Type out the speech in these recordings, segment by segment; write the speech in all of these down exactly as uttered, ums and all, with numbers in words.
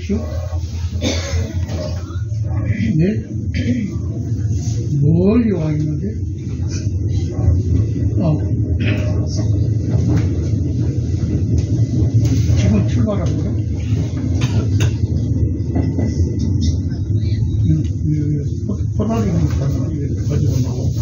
보십시오. 네, 멀리 와 있는데, 어, 지금 출발합니다. 포도리는 가지고 나오고.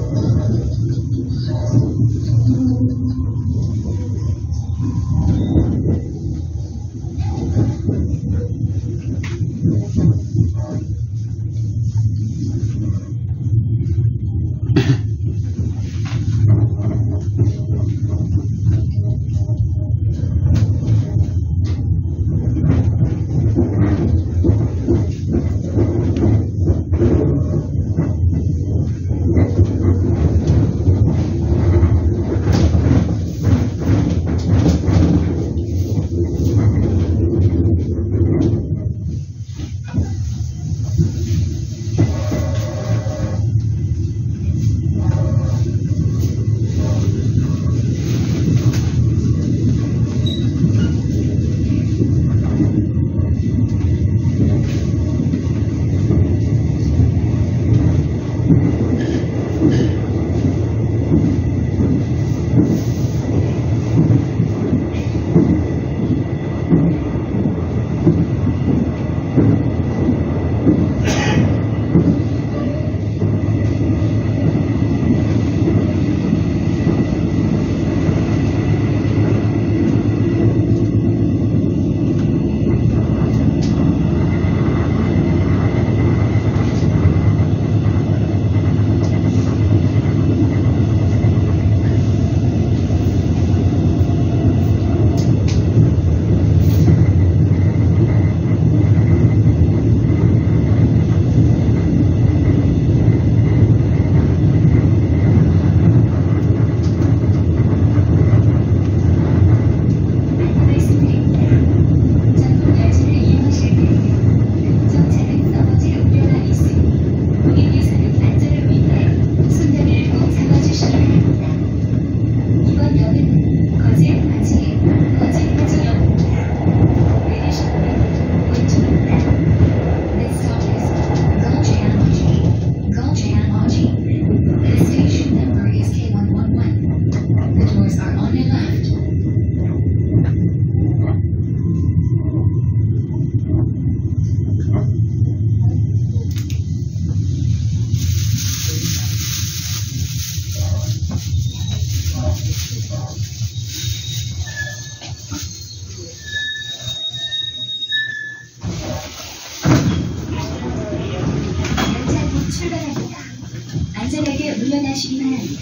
안전하게 물러나시기 바랍니다.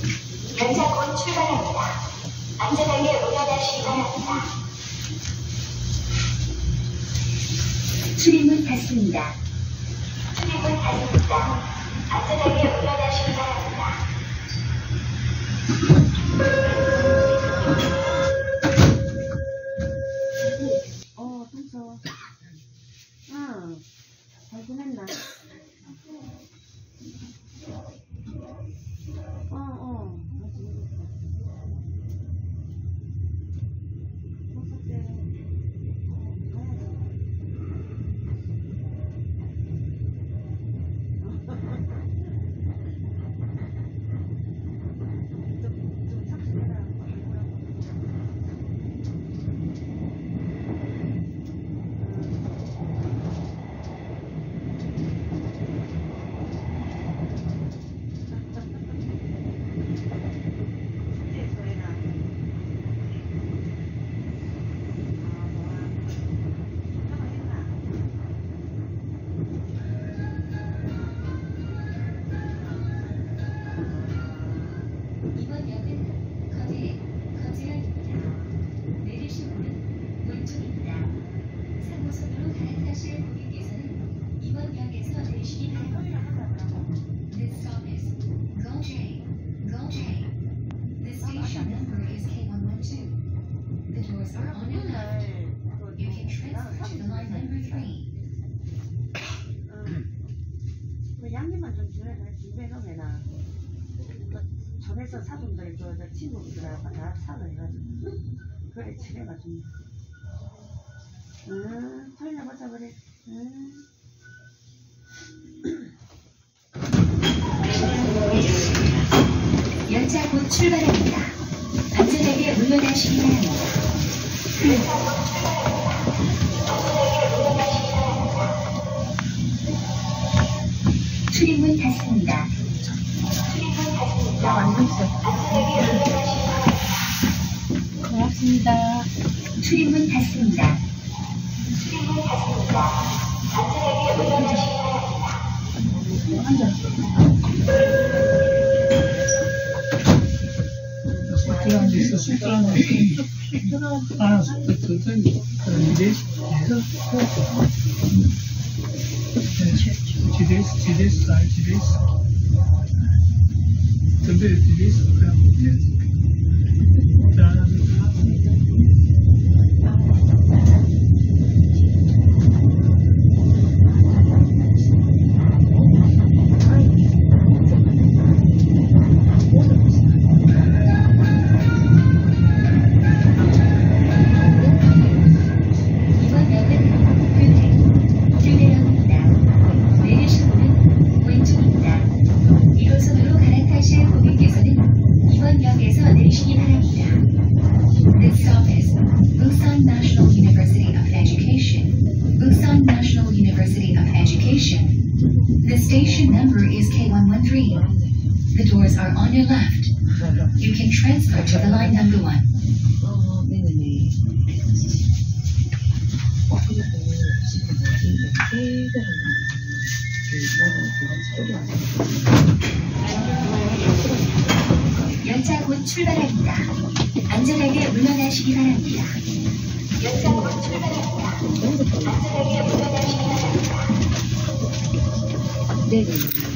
열차 곧 출발합니다. 안전하게 물러나시기 바랍니다. 출입문 닫습니다. 출입문 닫습니다. 안전하게 물러나시기 바랍니다. 어, 동서. 응, 잘 지냈나? 어, 어, 잘 지내겠어. 동서 때, 가야 돼. 좀, 좀 착실해라. 그 양념만 좀 준비해, 준비해 놓으면은 그 전에서 사돈들 그 친구들하고 다 사서 해가지고 그래 집에가 좀 응, 털려보자 그래. 응. 열차 곧 출발합니다. 안전하게 물러나시기 바랍니다. 열차 곧 출발합니다. 안전하게 물러나시기 바랍니다. 출입문 닫습니다. 출입문 닫습니다. 안전하게 물러나시기 바랍니다. 고맙습니다. 출입문 닫습니다. 출입문 닫습니다. 안전하게 물러나시기 바랍니다. 숙제한 데 있어, 숙제한 데 있어. 아, 숙제, 숙제, 이제, 지레스, 지레스, 아, 지레스. 근데 지레스, 그냥, 자, This stop is Busan National University of Education. Busan National University of Education. The station number is K one one three. The doors are on your left. You can transfer to the line number one. 어, 네네네. 어, 그리고 지금 뭐지? 열차 곧 출발합니다. 안전하게 물러나시기 바랍니다. 열차 곧 출발합니다. 안전하게 물러나시기 바랍니다. 네네.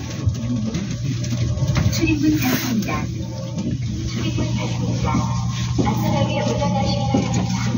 출입문 닫습니다. 출입문 닫습니다. 안전하게 물러나시기 바랍니다.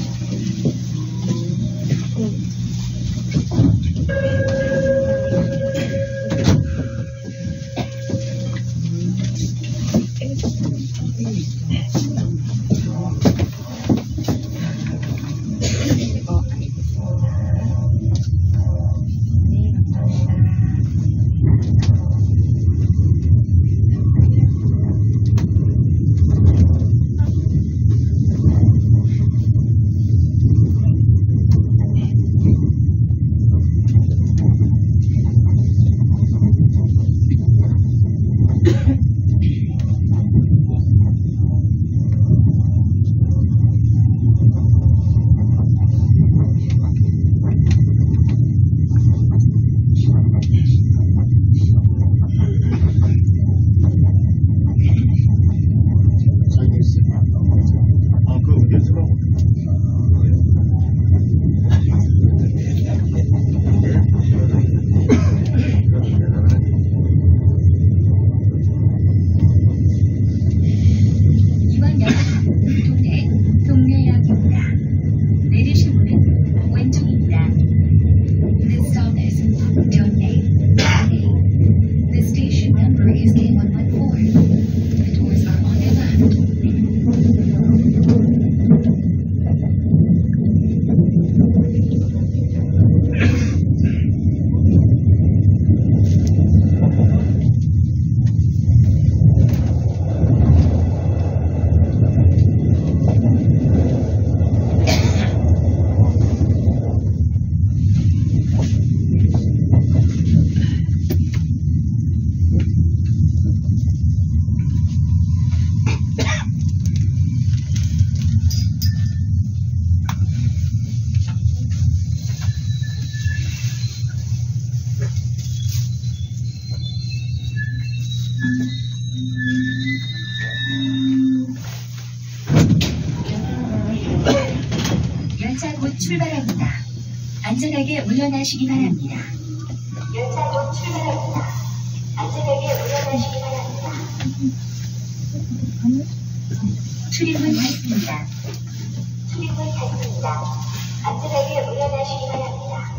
열차 곧 출발합니다. 안전하게 물러나시기 바랍니다. 열차 곧 출발합니다. 안전하게 물러나시기 바랍니다. 출입문 닫습니다. 출입문 닫습니다. 안전하게 물러나시기 바랍니다.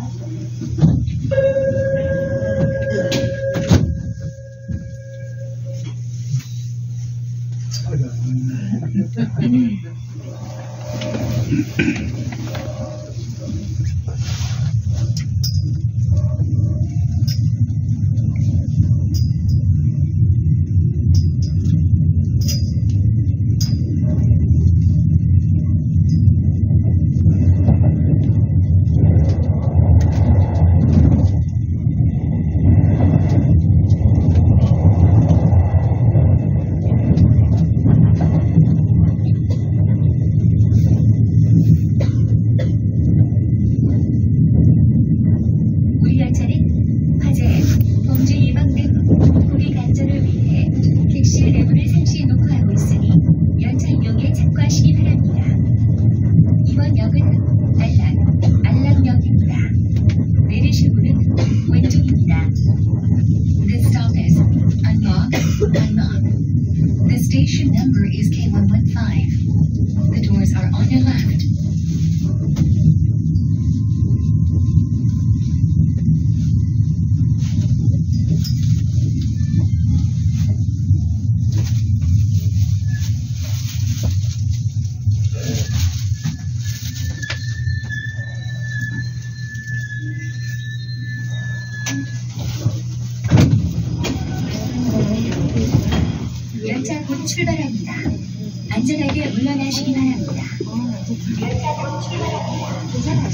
five. The doors are on your left. 열차 곧 출발합니다. 안전하게 물러나시기 바랍니다. 열차 곧 출발합니다.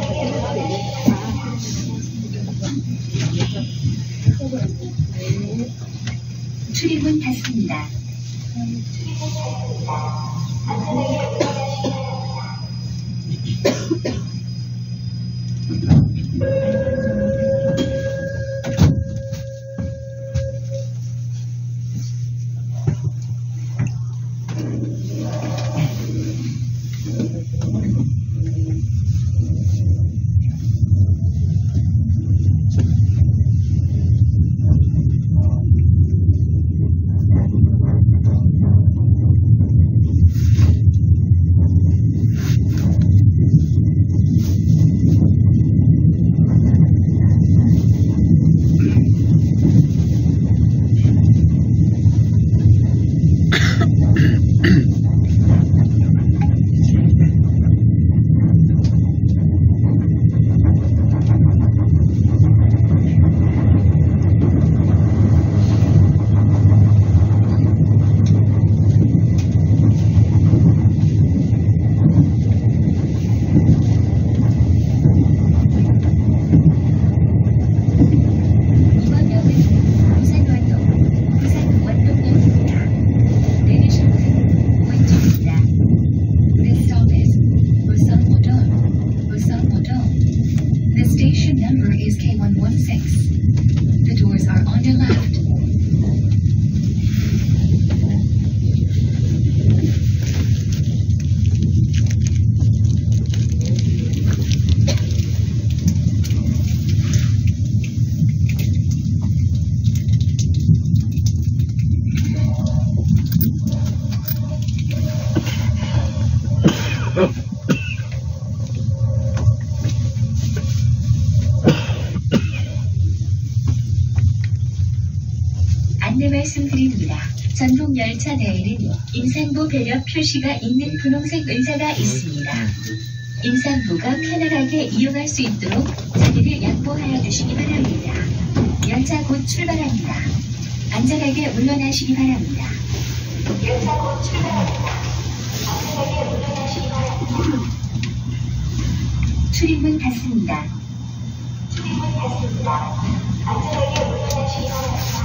출입문 닫습니다. 출입문 닫습니다. 안전하게 물러나시기 안내 말씀드립니다. 전동 열차 내에는 임산부 배려 표시가 있는 분홍색 의자가 있습니다. 임산부가 편안하게 이용할 수 있도록 자리를 양보하여 주시기 바랍니다. 열차 곧 출발합니다. 안전하게 물러나시기 바랍니다. 열차 곧 출발합니다. 안전하게 물러나시기 바랍니다. 출입문 닫습니다. 출입문 닫습니다. 안전하게 물러나시기 바랍니다.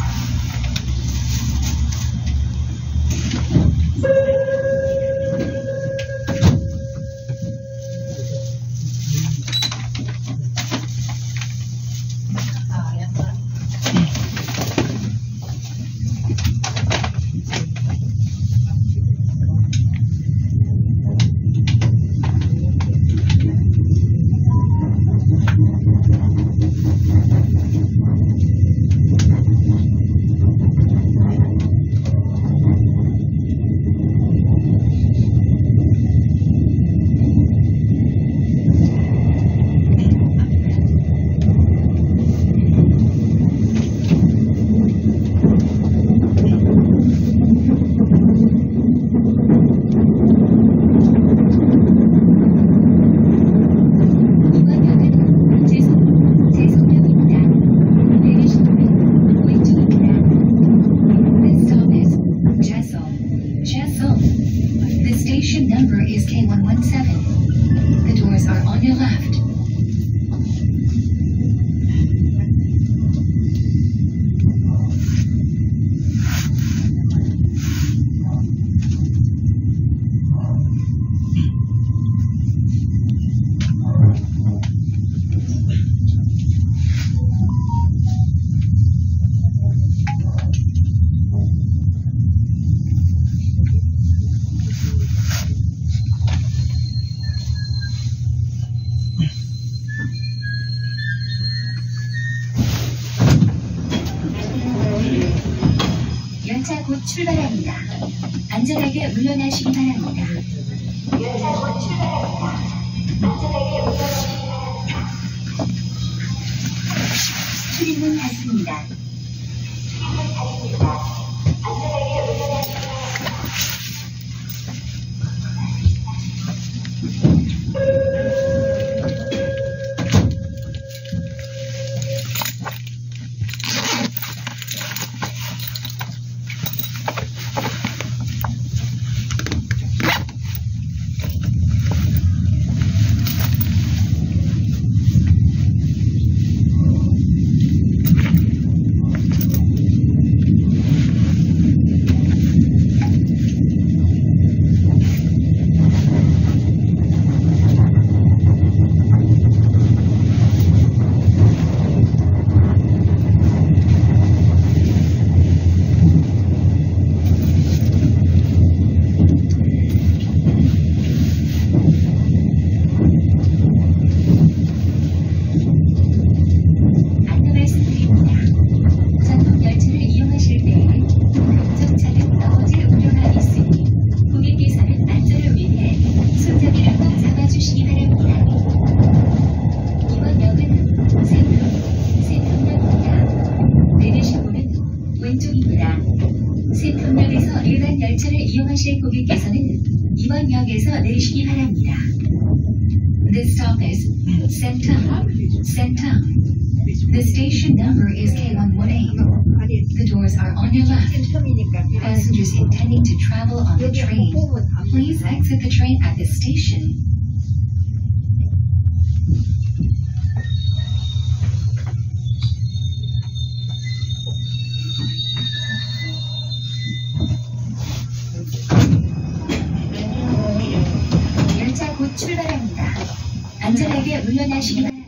열차 곧 출발합니다. 안전하게 물러나시기 바랍니다. 열차 곧 출발합니다. 안전하게 물러나시기 바랍니다. 출입문 닫습니다. 출입문 닫습니다. 안전하게 물러나시기 바랍니다. 세평역에서 일반 열차를 이용하실 고객께서는 이번 역에서 내리시기 바랍니다. This stop is Sentown. Sentown. The station number is K one one eight. The doors are on your left. Passengers intending to travel on the train, please exit the train at this station. 열차 곧 출발합니다. 안전하게 물러나시기 바랍니다.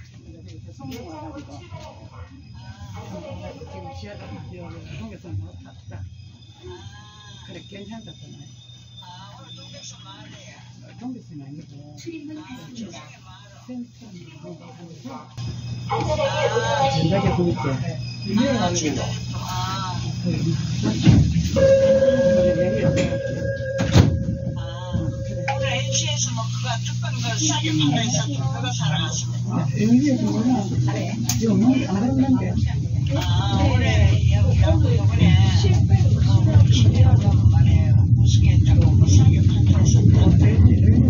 그래 괜찮았잖아요. 동백선 아니고 출입문 닫습니다. 전자계 보일게. 유명하죠. 오늘 엔씨에서 뭐 그거 특별한 거 싸게 판다 있었던 그거 사러 갔습니다. 엔지에서 오면 잘해. 이거 너무 잘하는데. 아, 올해 여기 요번에 신기하다고 말해요. 우승했다고 뭐 싸게 판다 있었던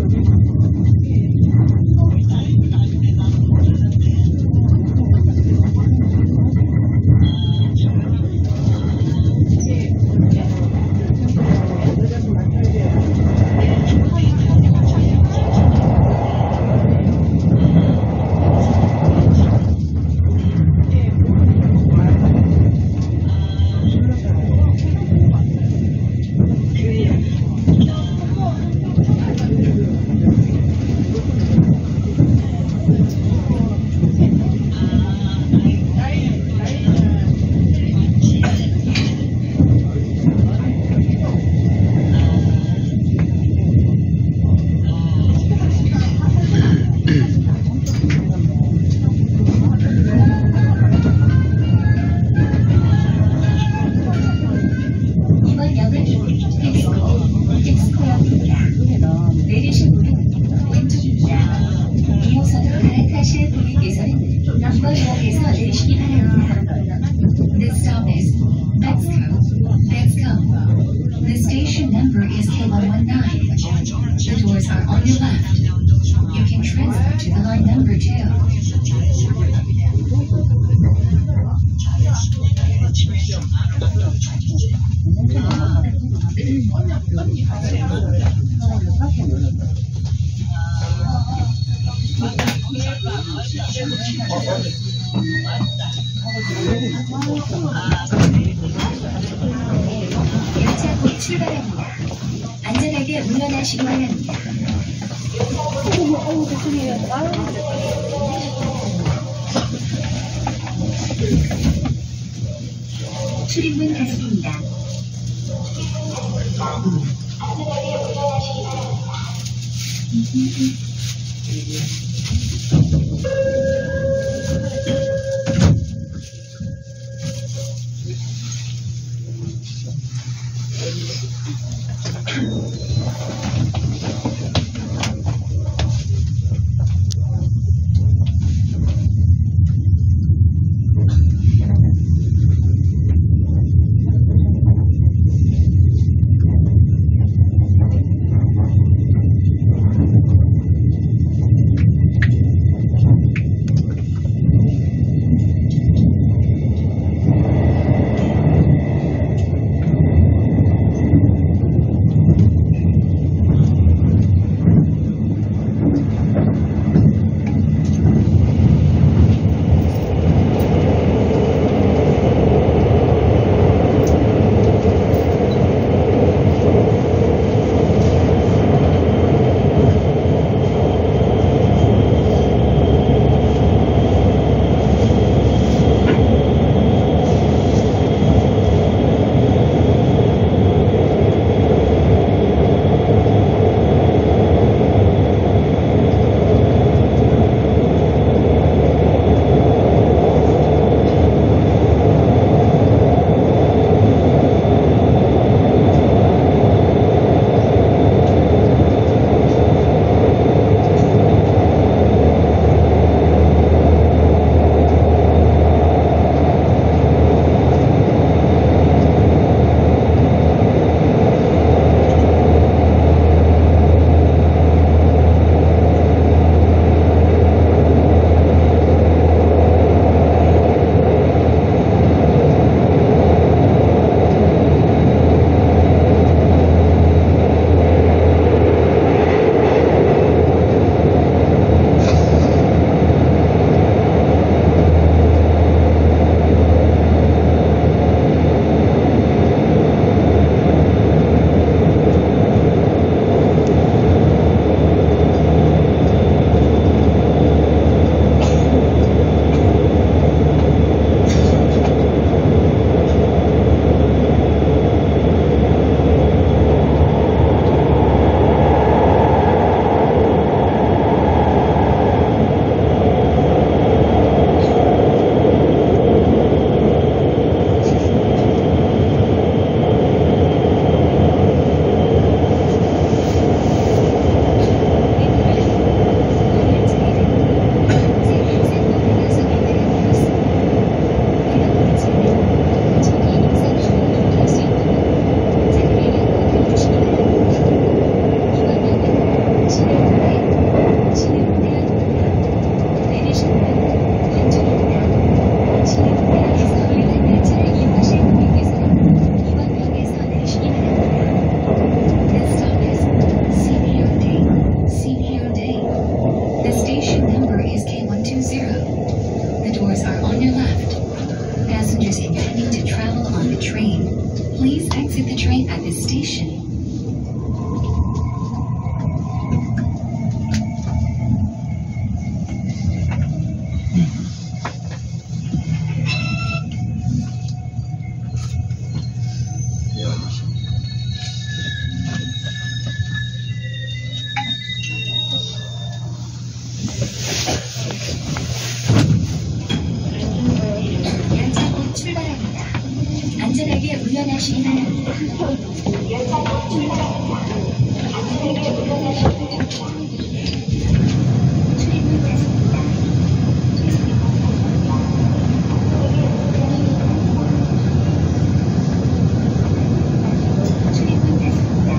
내리신 분은 왼쪽입니다. 이호선으로 갈아타실 고객께서는 이번 역에서 내리시기 바랍니다. This stop is Mexico. Mexico. The station number is K one one nine. The doors are on your left. You can transfer to the line number two. 열차 곧 출발합니다. 안전하게 물러나시기 바랍니다. 출입문 닫습니다. 안전하게 물러나시기 바랍니다. passengers intending to travel on the train, please exit the train at this station. 열차 곧 출발합니다. 안전하게 운전하시기 바랍니다. 열차 곧 출발합니다. 안전하게 운전하시기 바랍니다. 출입문 닫습니다. 출입문 닫습니다.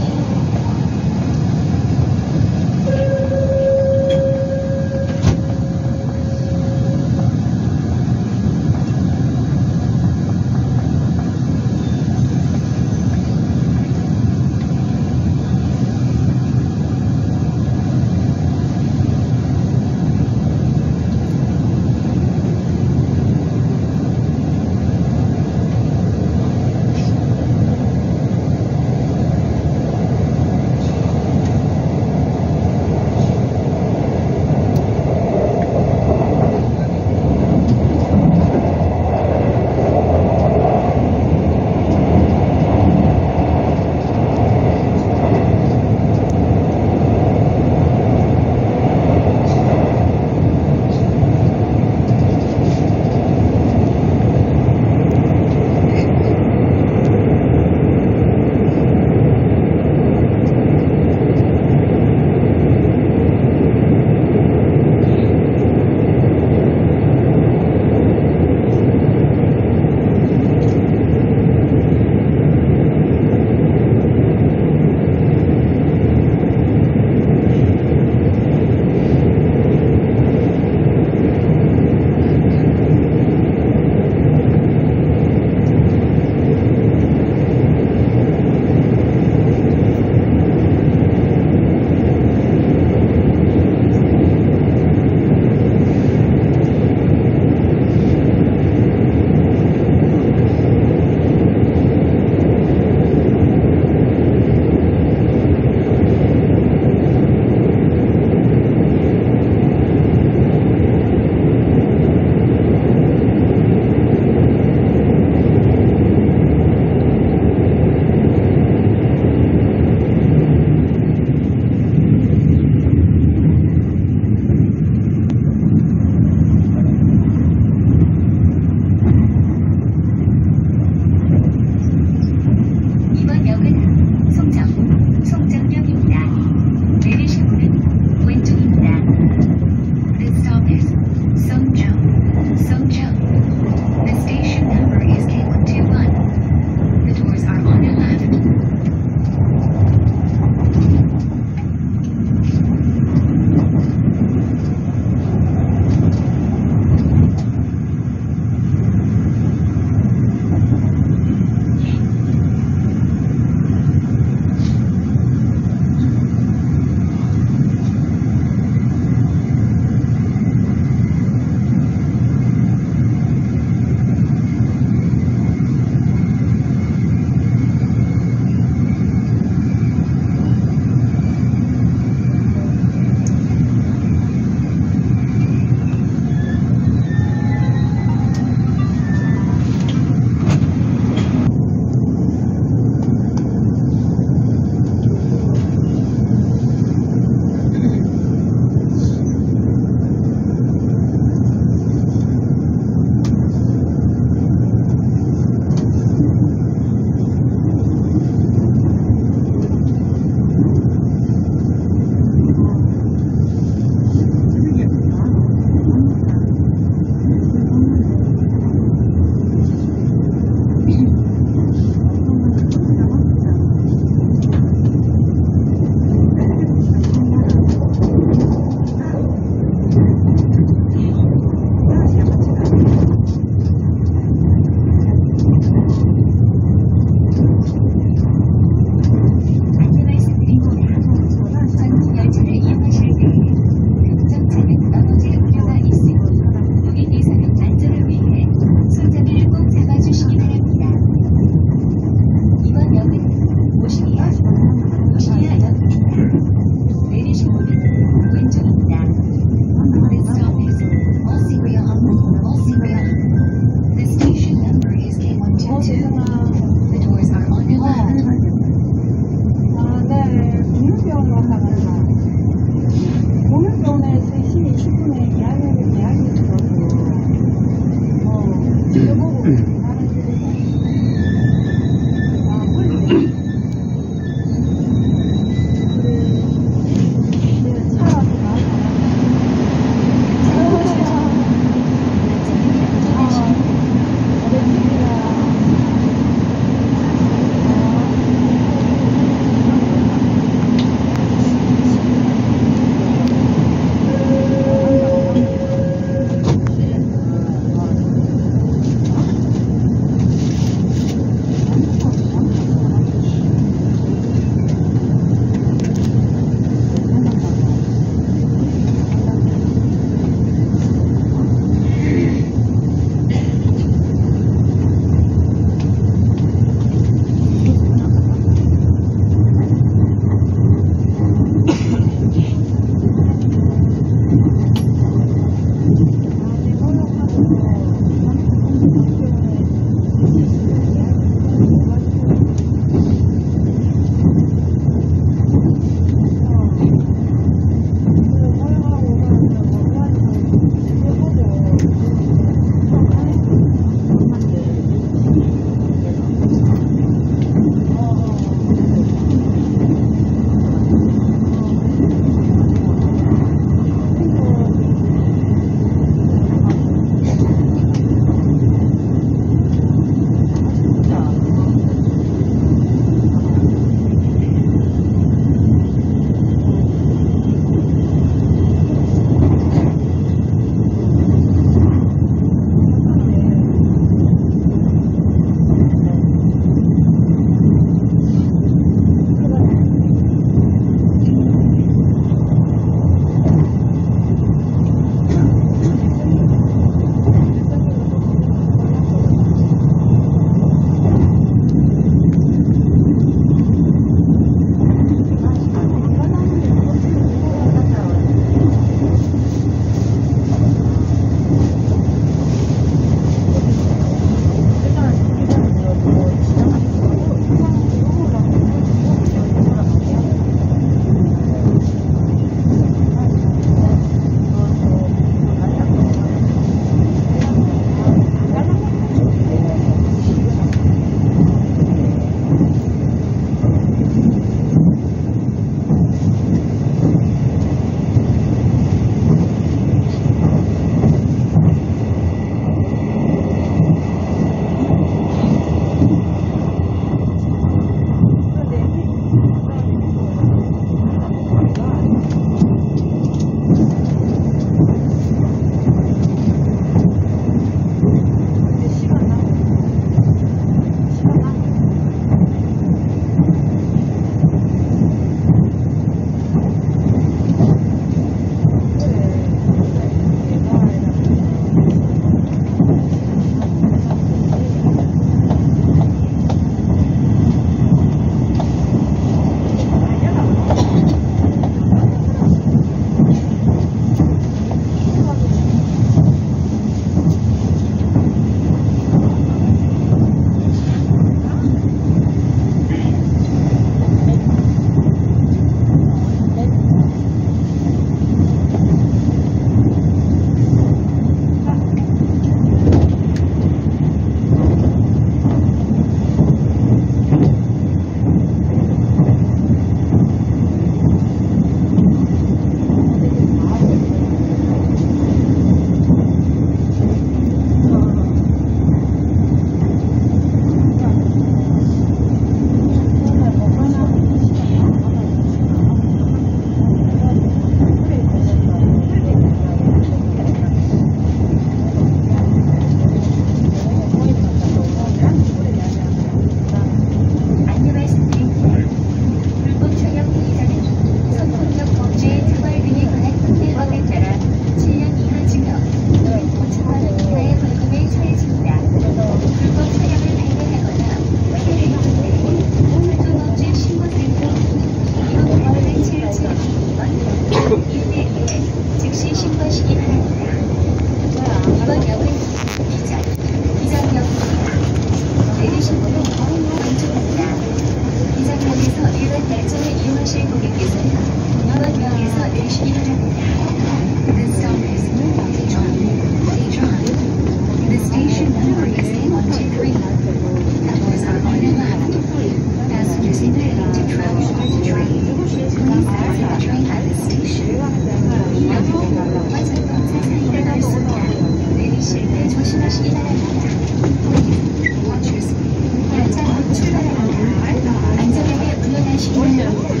이장, 이장역입니다. 내리실 문은 왼쪽입니다. 이장역에서 일반 열차를 이용하실 고객께서는 이 번 역에서 내리시기 바랍니다. This stop is Daejeon. Daejeon. The station number is K one two three. The doors are on your left. Passengers intending to travel by the train, please exit the train at this station. 이 역은 완전동사 사이가 넓습니다. 내리실 때 조심하시기 바랍니다. Watch your step. 열차 곧 출발합니다. 안전하게 물러나시기 바랍니다.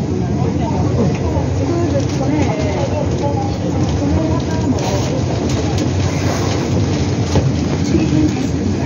출입문닫습니다.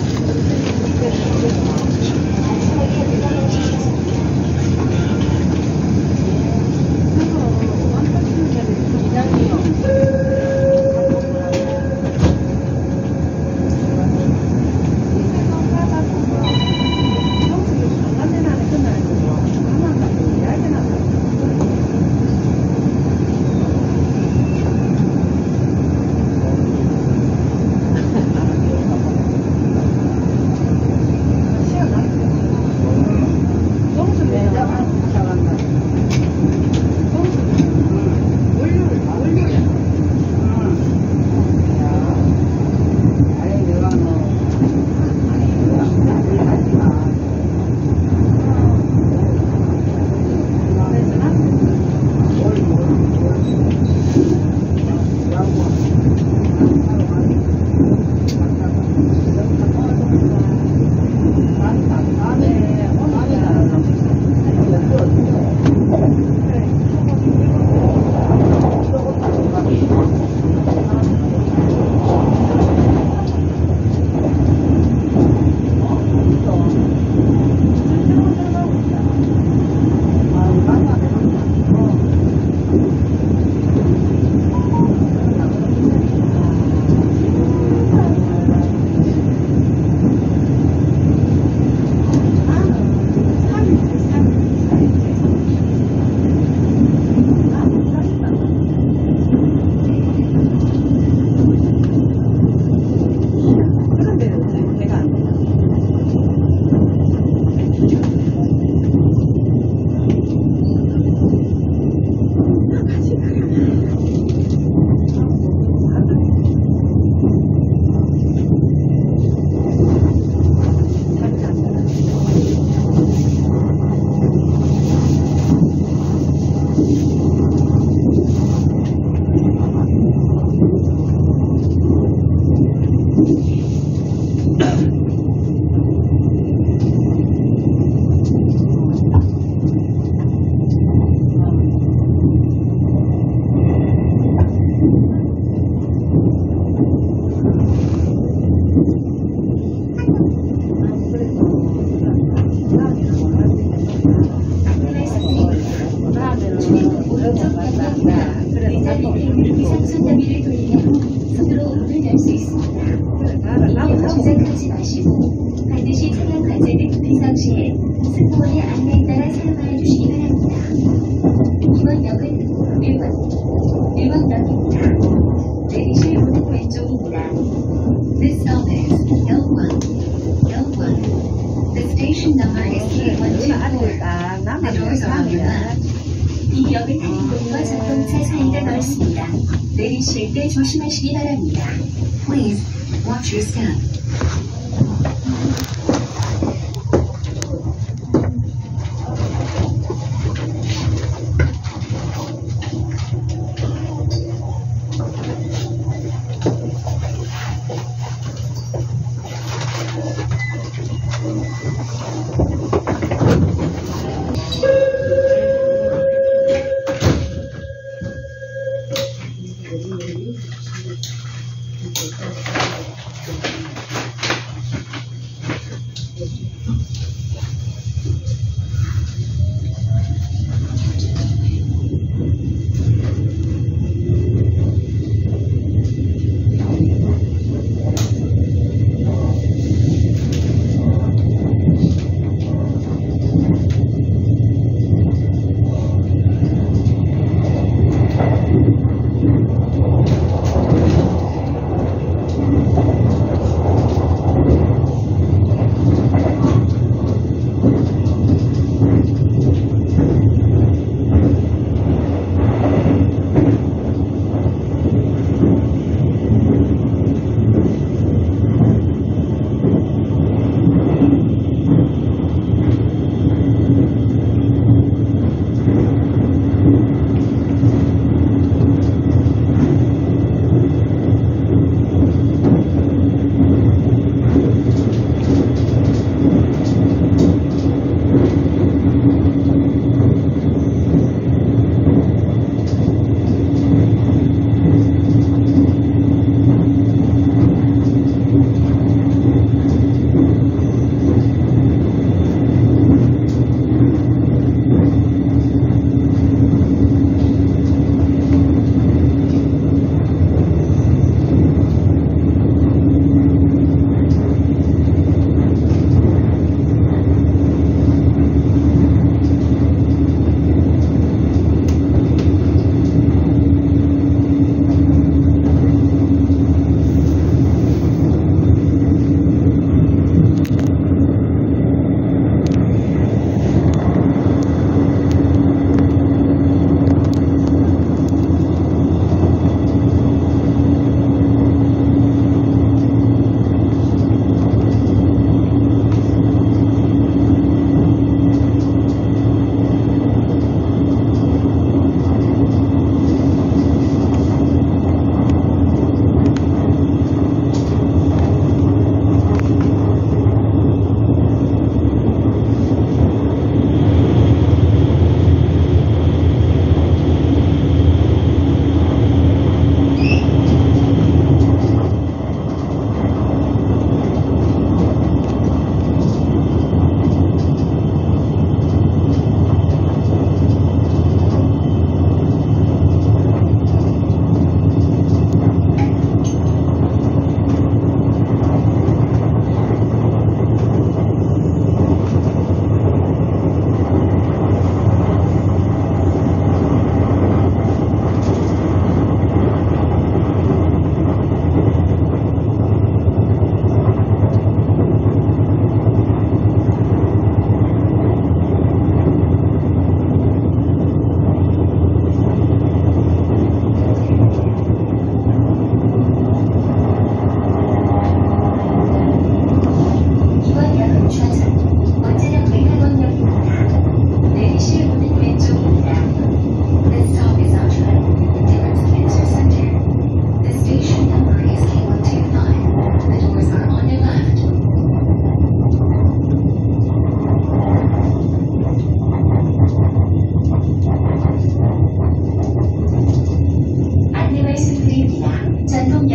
상순더미를 돌리면 손으로 문을 열 수 있습니다. 주작하지 마시고 반드시 차량 과제 등 비상시에 승무원의 안내에 따라 사용하여 주시기 바랍니다. 이번 역은 일 번, 일 번역입니다. 내리실 문은 왼쪽입니다. This stop is L one. L one. The station number is K one two four. The doors are on your left. 이 역은 한국과 전동차 사이가 넓습니다. 내리실 때 조심하시기 바랍니다. Please watch your step. 음.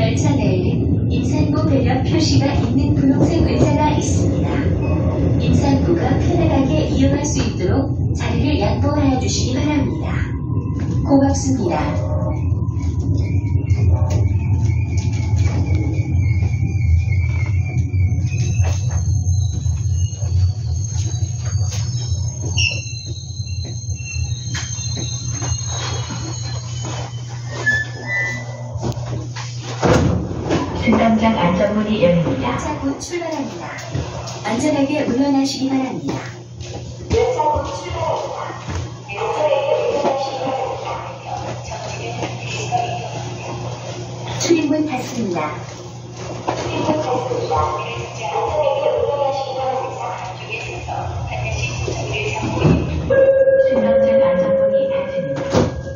열차 내에는 임산부 배려 표시가 있는 분홍색 의자가 있습니다. 임산부가 편안하게 이용할 수 있도록 자리를 양보하여 주시기 바랍니다. 고맙습니다. 승강장 안전문이 열립니다. 열차 곧 출발합니다. 안전하게 물러나시기 바랍니다. 열차 곧 출발합니다. 안전하게 물러나시기 바랍니다. 출입문 닫습니다. 출입문 닫습니다. 안전하게 물러나시기 바랍니다. 쪽에서 반드시 도착을 참고해. 승강장 안전문이 닫힙니다.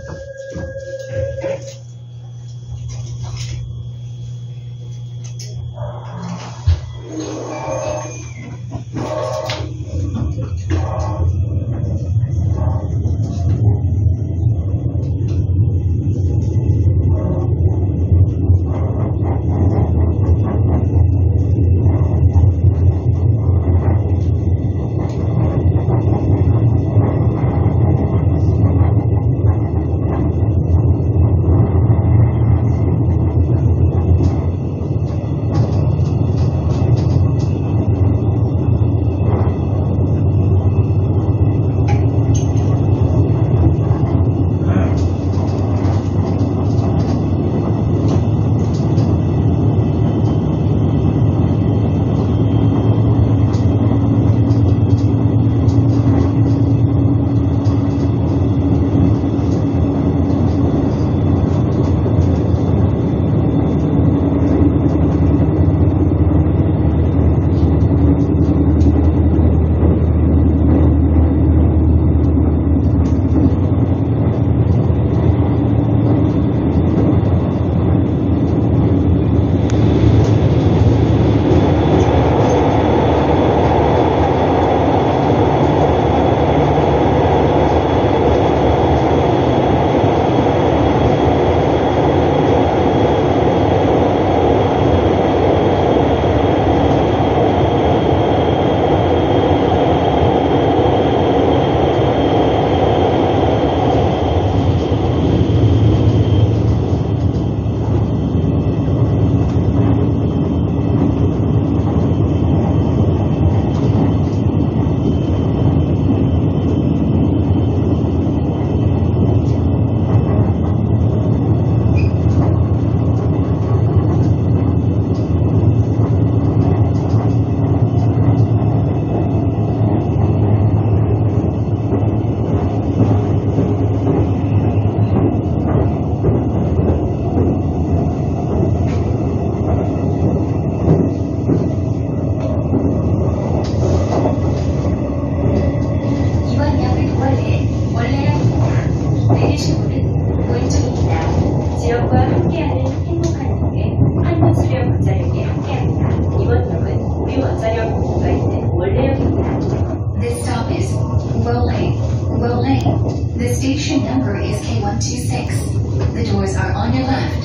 This stop is Will Lane. Will Lane. The station number is K one two six. The doors are on your left.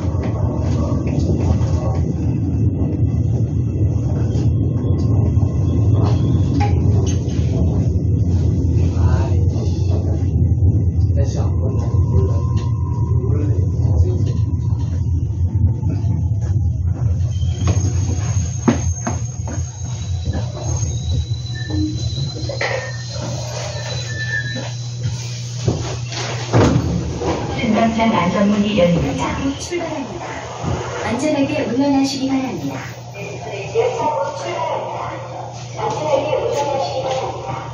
승강장 안전문이 열립니다. 열차 곧 출발합니다. 안전하게 물러나시기 바랍니다. 열차 곧 출발합니다. 안전하게 물러나시기 바랍니다.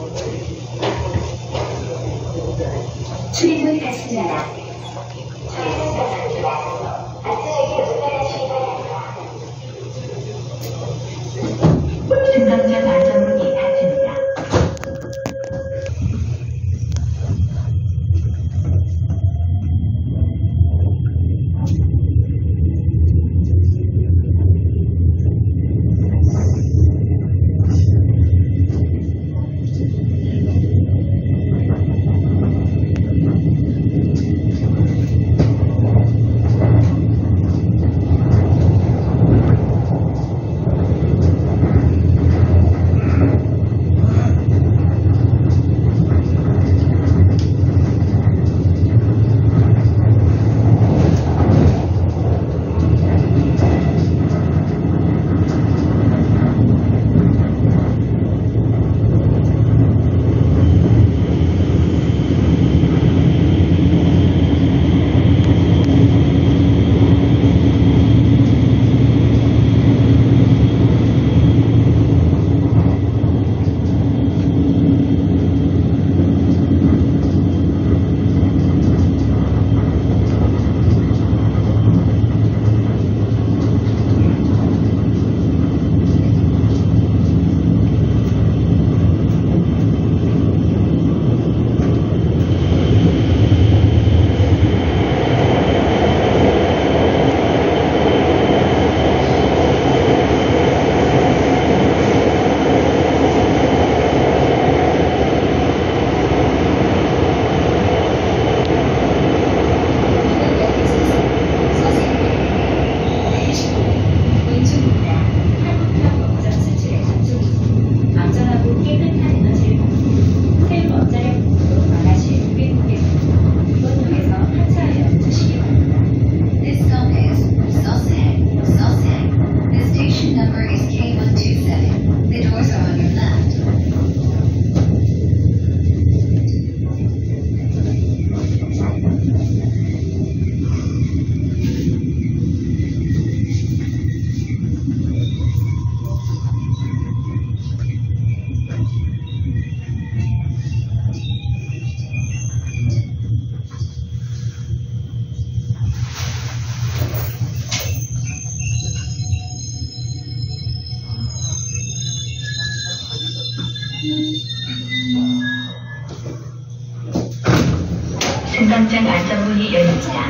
출입문 닫습니다. 출입문 닫습니다. 안전하게 물러나시기 바랍니다. 승강장 안전문이 닫힙니다.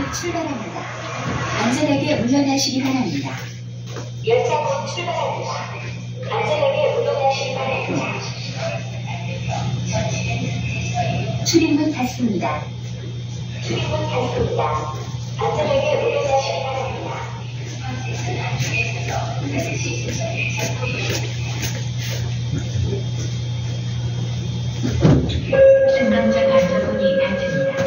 출발합니다. 안전하게 운전하시기 바랍니다. 열차는 출발합니다. 안전하게 운전하시기 바랍니다. 출입문 닫습니다. 출입문 닫습니다. 안전하게 운전하시기 바랍니다. 승강장 안전문이 닫힙니다.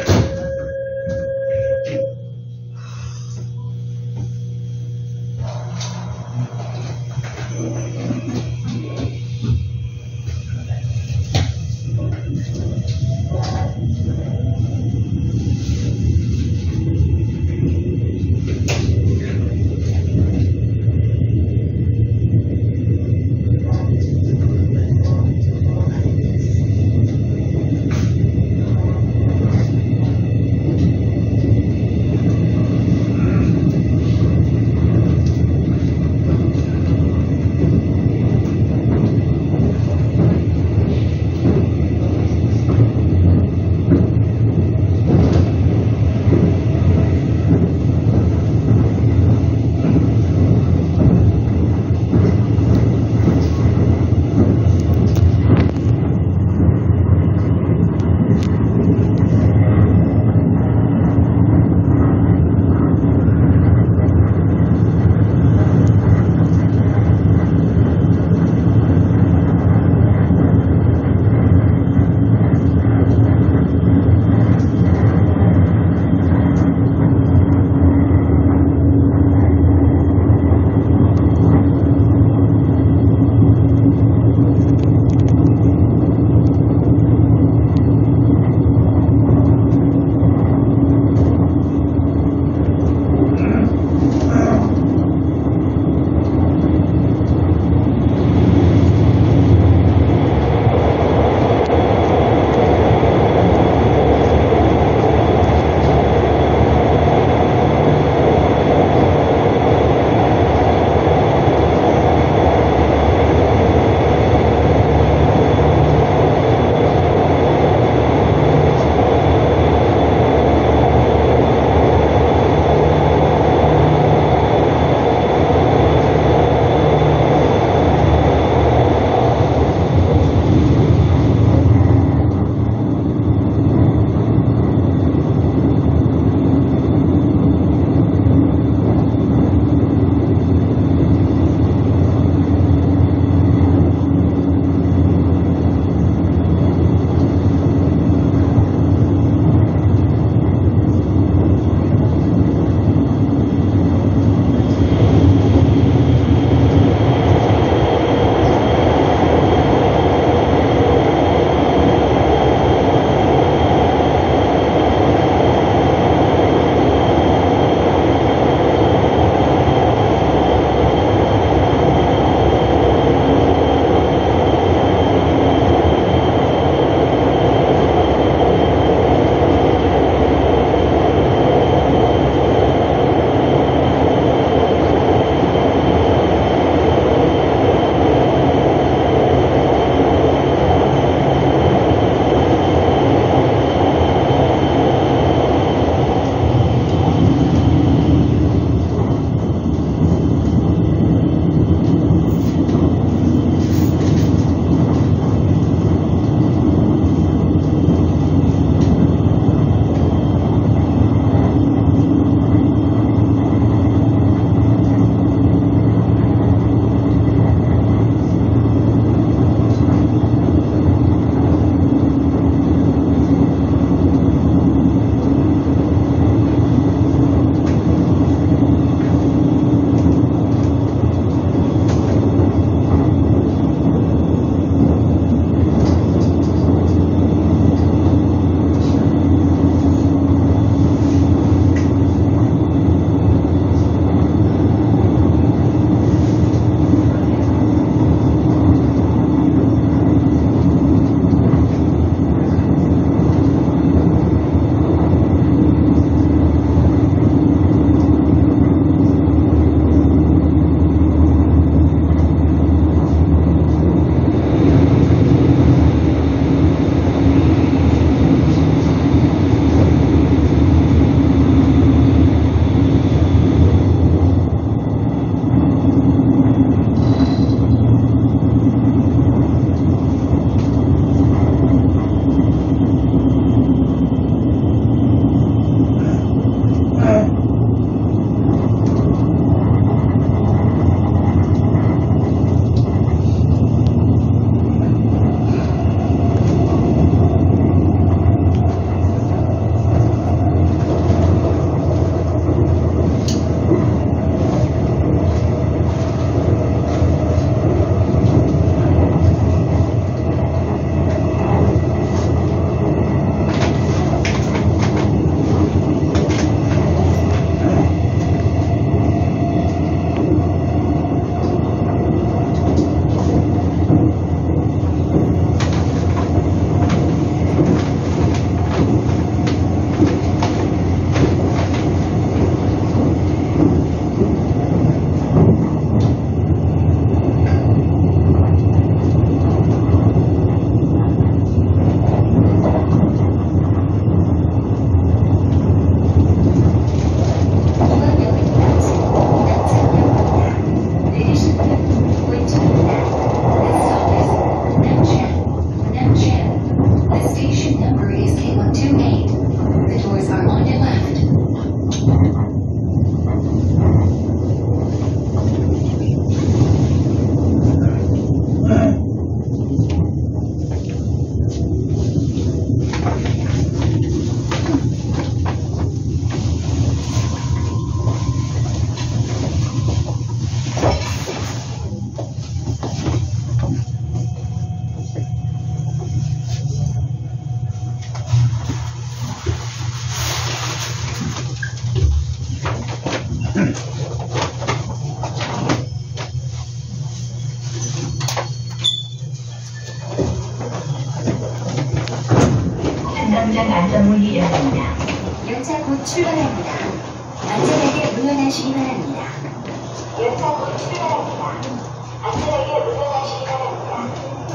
곧 출발합니다. 안전하게 물러나시기 바랍니다. 열차 곧 출발합니다. 안전하게 물러나시기 바랍니다.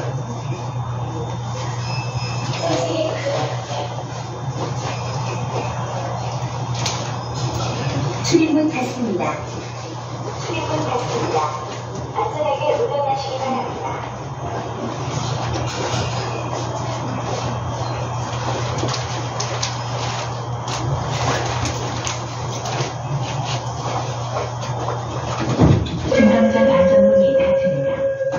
출입문 닫습니다. 출입문 닫습니다. 안전하게 물러나시기 바랍니다. 승강장 안전문이 닫힙니다.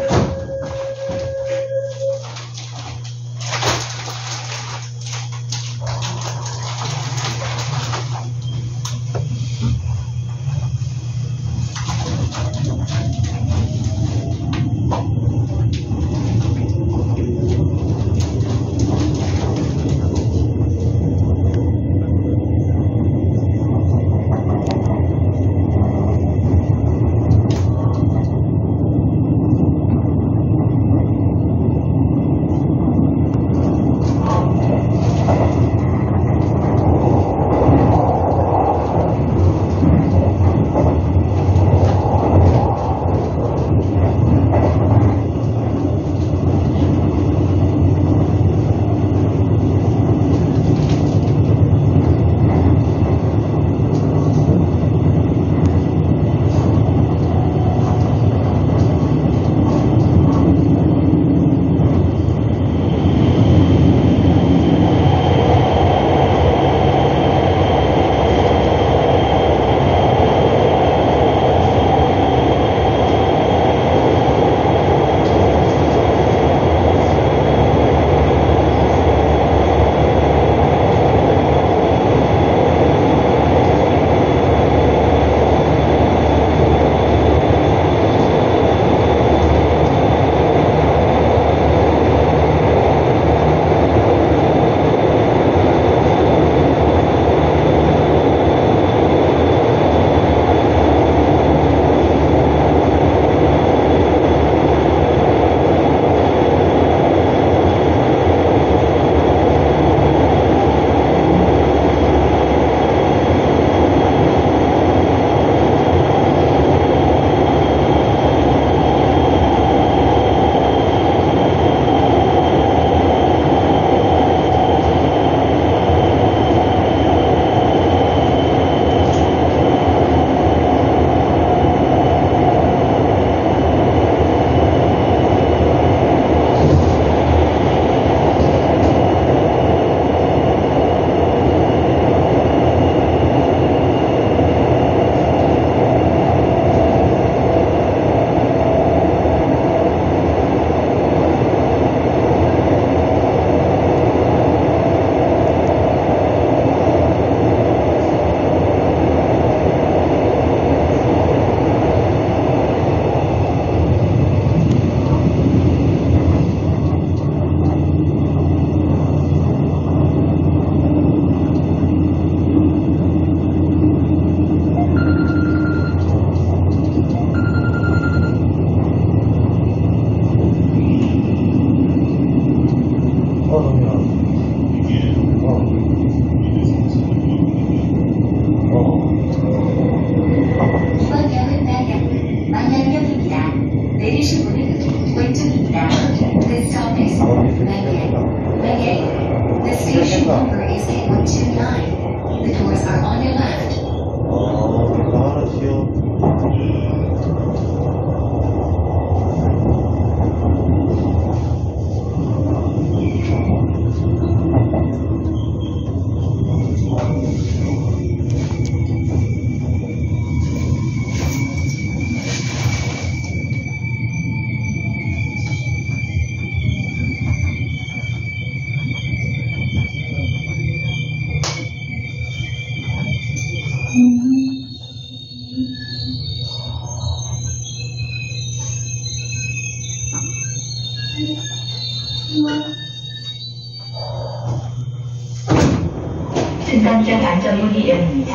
승강장 안전문이 열립니다.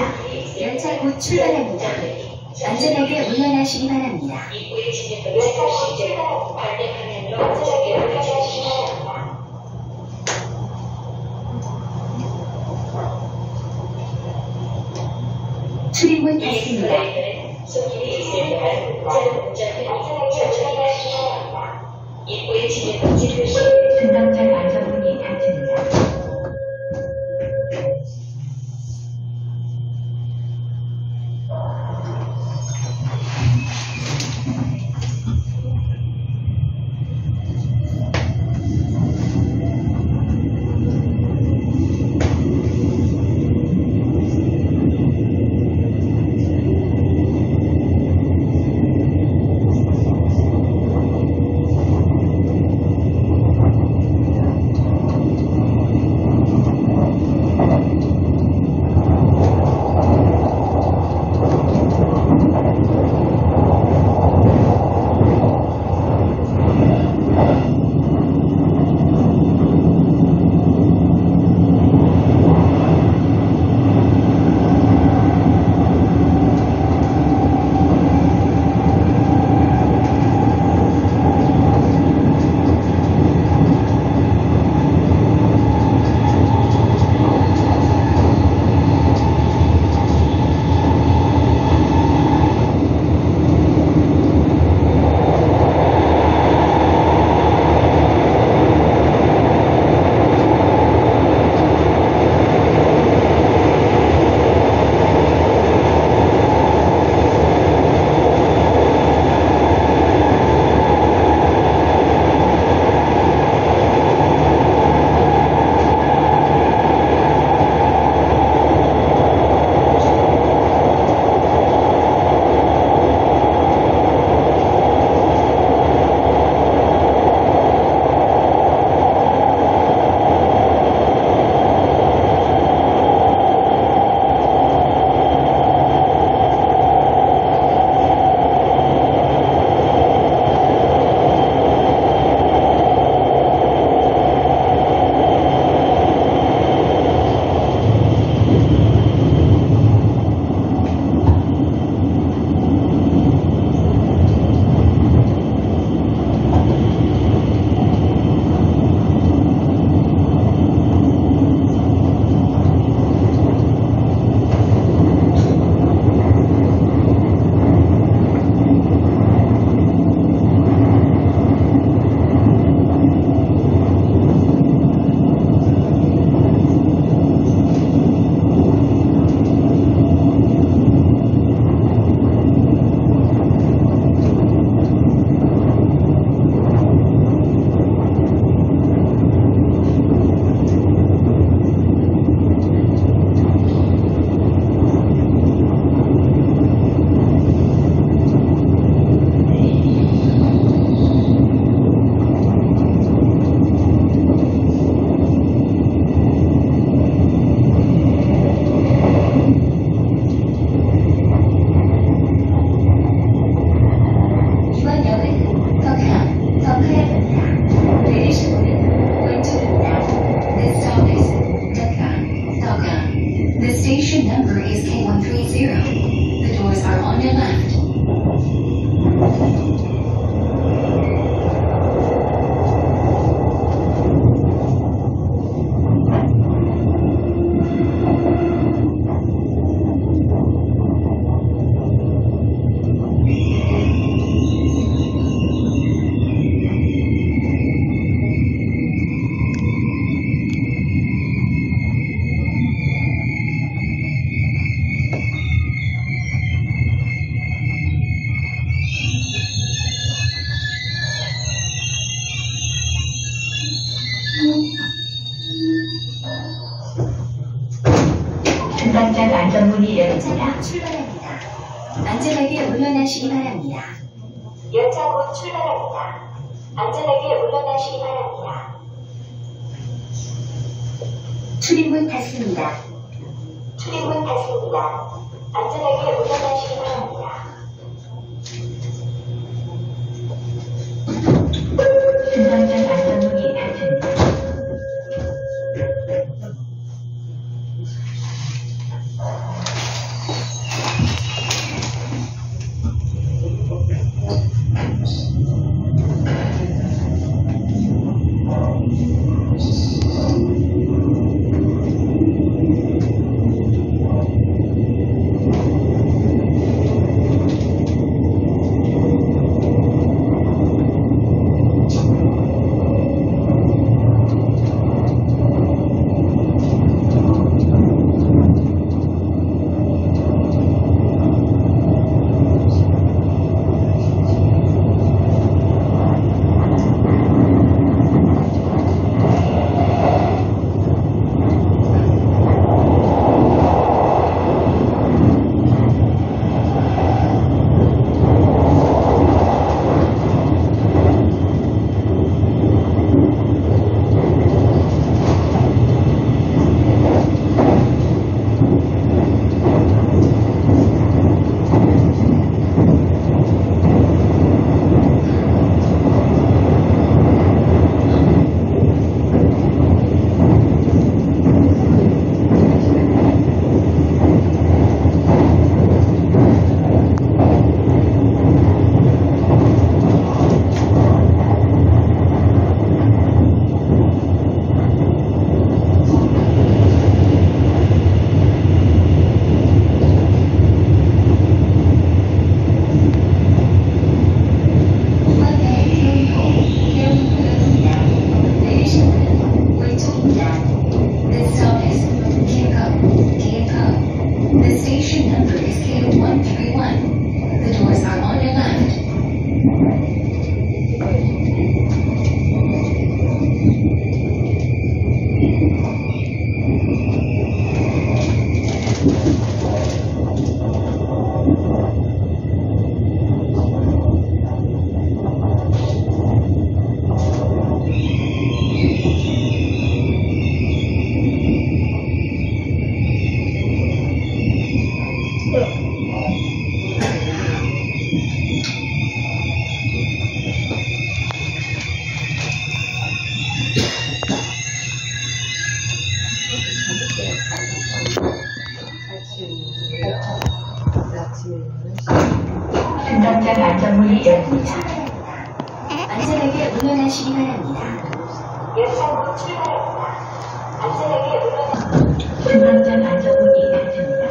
열차 곧 출발합니다. 안전하게 운전하시기 바랍니다. 열차 곧 출발합니다. 안전하게 운전하시기 바랍니다. 출입문 닫습니다. 손님이 있을 때는 문자로 운전을 안전하게 조심하시기 바랍니다. 입구에 진입금지 표시. 승강장 안전문이 닫힙니다. Station number is K one three zero. The doors are on your left. 승강장 안전문이 열립니다. 출발합니다. 안전하게 물러나시기 바랍니다. 열차 곧 출발합니다. 안전하게 물러나시기 바랍니다. 출입문 닫습니다. 출입문 닫습니다. 안전하게 물러나시기 바랍니다. 승강장 안전문이 닫힙니다. 안전문이 열립니다. 안전하게 운전하시기 바랍니다. 열차로 출발합니다. 안전하게 운전하십시오. 중앙선 안전문이 닫힙니다.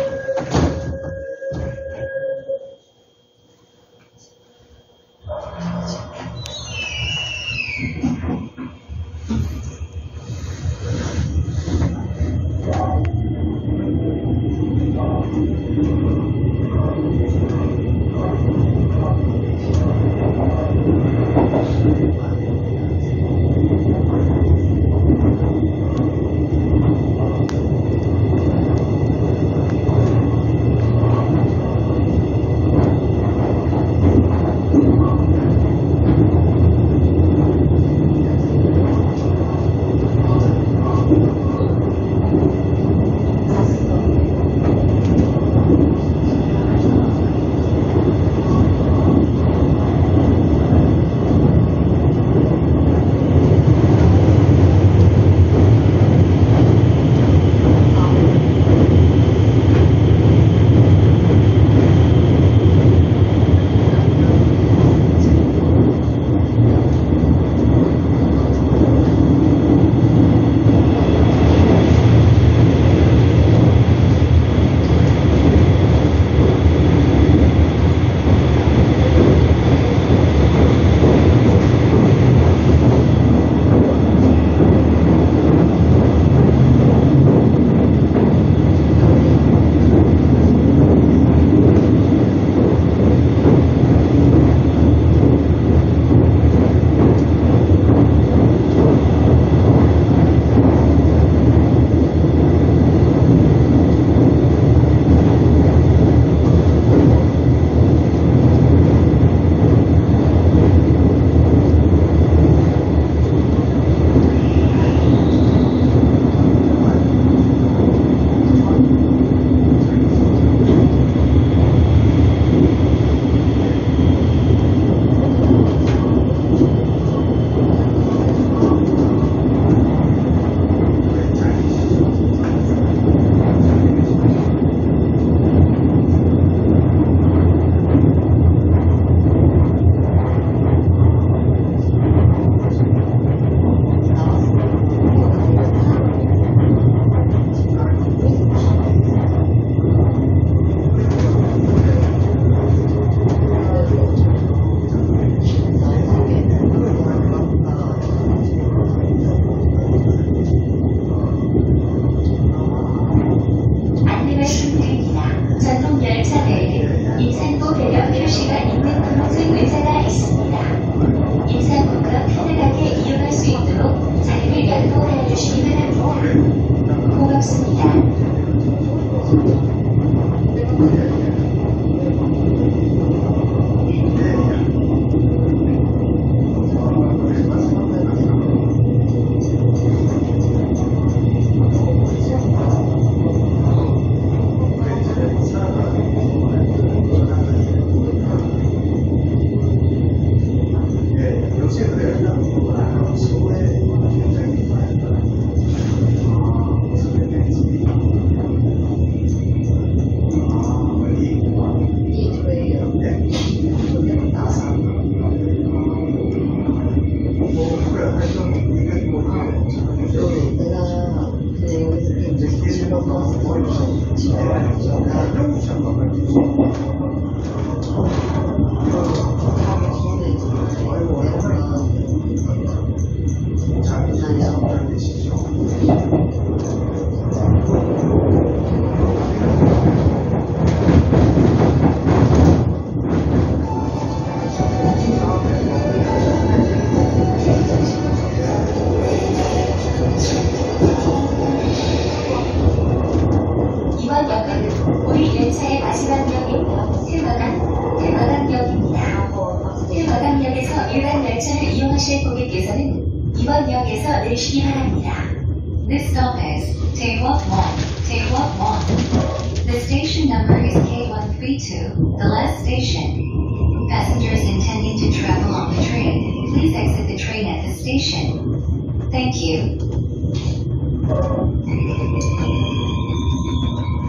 This stop is Taewok one. Taewok one. The station number is K one three two, the last station. Passengers intending to travel on the train, please exit the train at the station. Thank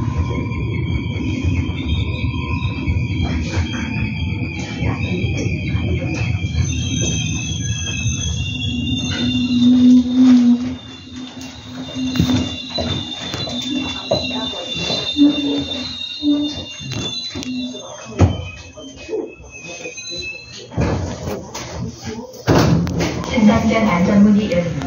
you. 이르는